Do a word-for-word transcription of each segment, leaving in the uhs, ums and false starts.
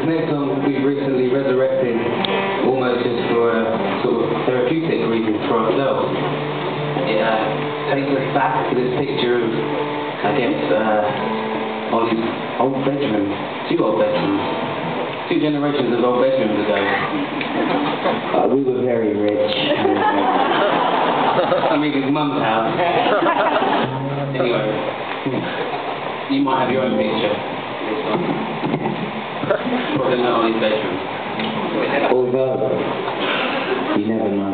This next song we've recently resurrected almost just for a sort of therapeutic reason for ourselves. It uh, takes us back to this picture of, I guess, uh, Ollie's old bedroom, two old bedrooms, two generations of old bedrooms ago. Uh, we were very rich. I mean, his mum's house. Anyway, you might have your own picture. Probably not on his bedroom. Although, you never know.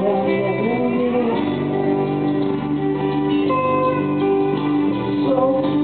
So